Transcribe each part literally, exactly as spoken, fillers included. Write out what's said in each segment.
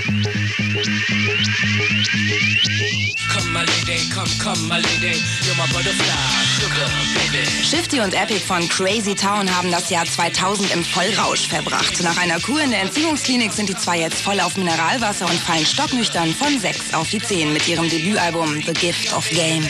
Shifty und Epic von Crazy Town haben das Jahr zweitausend im Vollrausch verbracht. Nach einer Kur in der Entziehungsklinik sind die zwei jetzt voll auf Mineralwasser und fallen stocknüchtern von sechs auf die zehn mit ihrem Debütalbum The Gift of Game.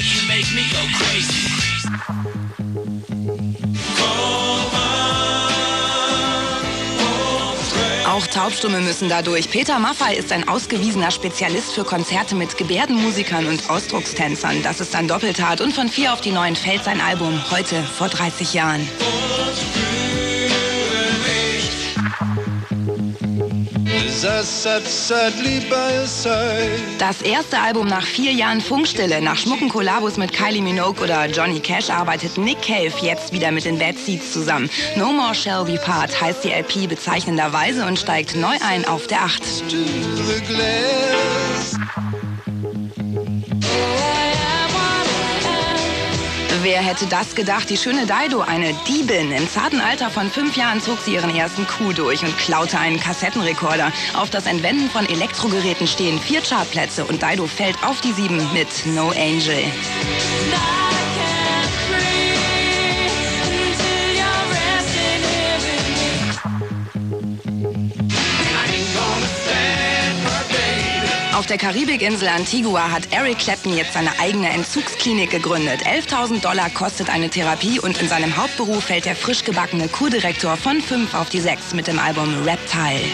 Auch Taubstumme müssen dadurch. Peter Maffay ist ein ausgewiesener Spezialist für Konzerte mit Gebärdenmusikern und Ausdruckstänzern. Das ist dann doppelt hart. Und von vier auf die neun fällt sein Album heute vor dreißig Jahren. Das erste Album nach vier Jahren Funkstille. Nach schmucken Kollabos mit Kylie Minogue oder Johnny Cash arbeitet Nick Cave jetzt wieder mit den Bad Seeds zusammen. No More Shall We Part heißt die L P bezeichnenderweise und steigt neu ein auf der acht. Wer hätte das gedacht? Die schöne Dido, eine Diebin. Im zarten Alter von fünf Jahren zog sie ihren ersten Coup durch und klaute einen Kassettenrekorder. Auf das Entwenden von Elektrogeräten stehen vier Chartplätze und Dido fällt auf die sieben mit No Angel. Auf der Karibikinsel Antigua hat Eric Clapton jetzt seine eigene Entzugsklinik gegründet. elftausend Dollar kostet eine Therapie und in seinem Hauptberuf fällt der frisch gebackene Kurdirektor von fünf auf die sechs mit dem Album Reptile.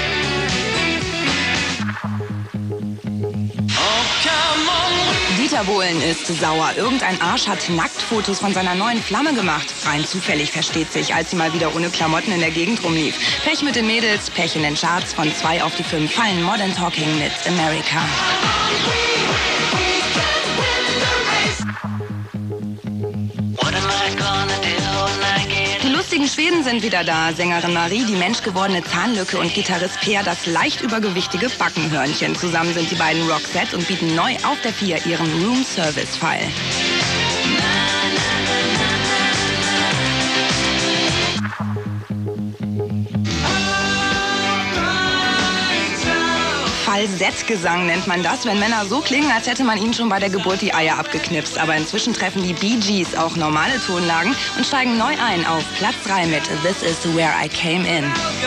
Dieter Bohlen ist sauer. Irgendein Arsch hat Nacktfotos von seiner neuen Flamme gemacht. Rein zufällig, versteht sich, als sie mal wieder ohne Klamotten in der Gegend rumlief. Pech mit den Mädels, Pech in den Charts. Von zwei auf die fünf fallen Modern Talking mit America. Die lustigen Schweden sind wieder da. Sängerin Marie, die menschgewordene Zahnlücke und Gitarrist Peer, das leicht übergewichtige Backenhörnchen. Zusammen sind die beiden Roxette und bieten neu auf der vier ihren Room-Service-Fall. Falsettgesang nennt man das, wenn Männer so klingen, als hätte man ihnen schon bei der Geburt die Eier abgeknipst. Aber inzwischen treffen die Bee Gees auch normale Tonlagen und steigen neu ein auf Platz drei mit This Is Where I Came In.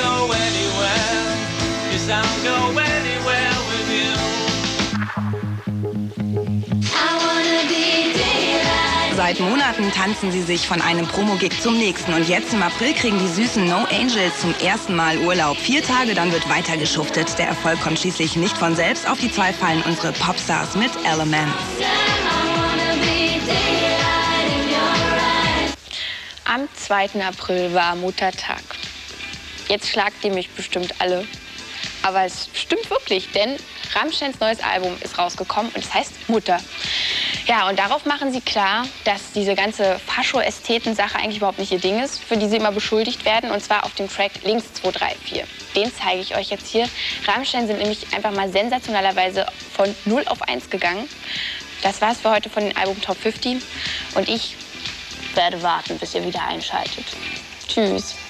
Seit Monaten tanzen sie sich von einem Promo-Gig zum nächsten. Und jetzt im April kriegen die süßen No Angels zum ersten Mal Urlaub. Vier Tage, dann wird weiter geschuftet. Der Erfolg kommt schließlich nicht von selbst. Auf die zwei fallen unsere Popstars mit Elements. Am zweiten April war Muttertag. Jetzt schlagt ihr mich bestimmt alle. Aber es stimmt wirklich, denn Rammsteins neues Album ist rausgekommen und es heißt Mutter. Ja, und darauf machen sie klar, dass diese ganze Fascho-Ästheten-Sache eigentlich überhaupt nicht ihr Ding ist, für die sie immer beschuldigt werden. Und zwar auf dem Track Links zwei drei vier. Den zeige ich euch jetzt hier. Rammstein sind nämlich einfach mal sensationellerweise von null auf eins gegangen. Das war's für heute von den Album Top fünfzig. Und ich werde warten, bis ihr wieder einschaltet. Tschüss.